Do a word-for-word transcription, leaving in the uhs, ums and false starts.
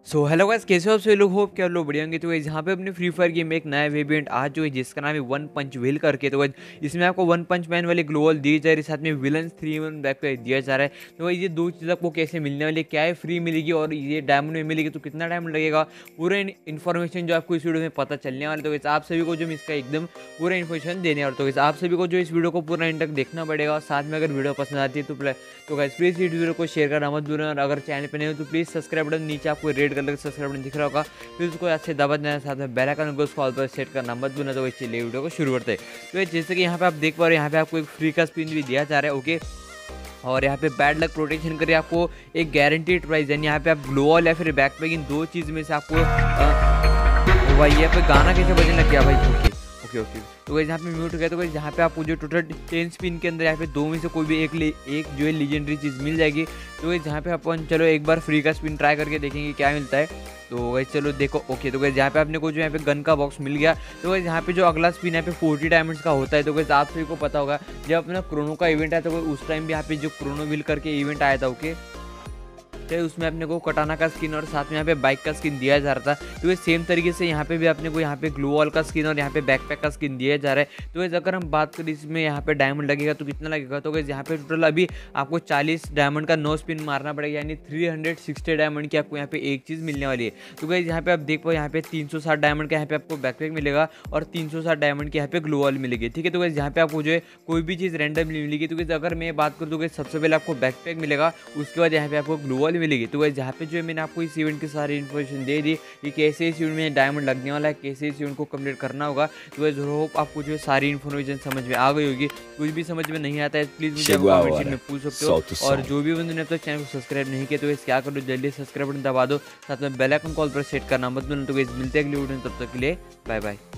So hello guys, कैसे हो आप सभी लोग? होप क्या लोग बढ़िया होंगे। तो गाइस यहाँ पे अपने फ्री फायर गेम में एक नया वेरिएंट आज जो है जिसका नाम है वन पंच व्हील करके। तो गाइस इसमें आपको वन पंच मैन वाले ग्लोवल दिए जा रहे हैं, साथ में विलन्स थ्री वन बैक पे दिया जा रहा है। तो गाइस ये दो चीज़ आपको कैसे मिलने वाली है, क्या है फ्री मिलेगी और ये डायमंड में मिलेगी तो कितना डायमंड लगेगा, पूरा इन्फॉर्मेशन जो आपको इस वीडियो में पता चलने वाला है। तो गाइस आप सभी को जो इसका एकदम पूरा इन्फॉर्मेशन देने वाला। तो गाइस आप सभी को जो इस वीडियो को पूरा एंड तक देखना पड़ेगा। और साथ में अगर वीडियो पसंद आती है तो तो गाइस प्लीज़ इस वीडियो को शेयर करना मत भूलना। और अगर चैनल पर नहीं हो तो प्लीज़ सब्सक्राइब बटन नीचे आपको रेड कलर का सब्सक्राइब बटन दिख रहा होगा, फिर उसको अच्छे दबा देना, साथ में बेल आइकन को उसको ऑल पर सेट करना मत भूलना। तो चलिए वीडियो को शुरू करते हैं। तो जैसे कि यहाँ पे आप देख पा रहे हैं, यहाँ पे आपको एक फ्री का स्पिन भी दिया जा रहा है। ओके, और यहाँ पे बैड लक प्रोटेक्शन करके आपको एक गारंटीड प्राइस, यानी यहाँ पे आप ग्लोवल या फिर बैकपैक इन दो चीज़ में से आपको आ, भाई यहाँ पे गाना कैसे बजने लग गया भाई। ओके ओके ओके तो गाइस यहाँ पे म्यूट हो गया। तो गाइस यहाँ पे आपको जो टोटल टेन स्पिन के अंदर यहाँ पे दो में से कोई भी एक एक जो है लीजेंडरी चीज़ मिल जाएगी। तो गाइस यहाँ पे अपन चलो एक बार फ्री का स्पिन ट्राई करके देखेंगे क्या मिलता है। तो गाइस चलो देखो। ओके तो गाइस यहाँ पे आपने को जो यहाँ पे गन का बॉक्स मिल गया। तो गाइस यहाँ पे जो अगला स्पिन यहाँ पे फोर्टी डायमंड्स का होता है। तो गाइस आप सभी को पता होगा जब अपना क्रोनो का इवेंट आया तो उस टाइम भी यहाँ पे जो क्रोनो व्हील करके इवेंट आया था। ओके, तो उसमें अपने को कटाना का स्किन और साथ में यहाँ पे बाइक का स्किन दिया जा रहा था। तो ये सेम तरीके से यहाँ पे भी अपने को यहाँ पे ग्लू वॉल का स्किन और यहाँ पे बैकपैक का स्किन दिया जा रहा है। तो अगर हम बात करें इसमें यहाँ पे डायमंड लगेगा तो कितना लगेगा, तो यहाँ पे टोटल अभी आपको चालीस डायमंड का नो स्पिन मारना पड़ेगा, यानी थ्री हंड्रेड सिक्सटी डायमंड की आपको यहाँ पे एक चीज़ मिलने वाली है। तो गाइस यहाँ पे आप देख पाओ यहाँ पे तीन सौ साठ डायमंड का यहाँ पे आपको बैकपैक मिलेगा और तीन सौ साठ डायमंड की यहाँ पे ग्लू वॉल मिलेगी। ठीक है, तो गाइस यहाँ पे आपको जो है कोई भी चीज़ रैंडमली मिलेगी। तो गाइस अगर मैं बात करूँ तो गाइस सबसे पहले आपको बैकपैक मिलेगा, उसके बाद यहाँ पे आपको ग्लू वॉल मिलेगी। तो गाइस यहाँ पे जो है मैंने आपको इस इवेंट की सारी इन्फॉर्मेशन दे दी कि कैसे इस इवेंट में डायमंड लगने वाला है, कैसे इस इवेंट को कंप्लीट करना होगा। तो गाइस होप आपको जो है सारी इन्फॉर्मेशन समझ में आ गई होगी। कुछ भी समझ में नहीं आता है प्लीज़ मुझे कमेंट सेक्शन में पूछ सकते हो। और जो भी बंदे ने अब तक चैनल को सब्सक्राइब नहीं किया तो गाइस क्या करो, जल्दी सब्सक्राइब बटन दबा दो, साथ में बेल आइकन कॉल पर सेट करना मत भूलना। तो गाइस मिलते हैं अगली वीडियो में, तब तक के लिए बाय बाय।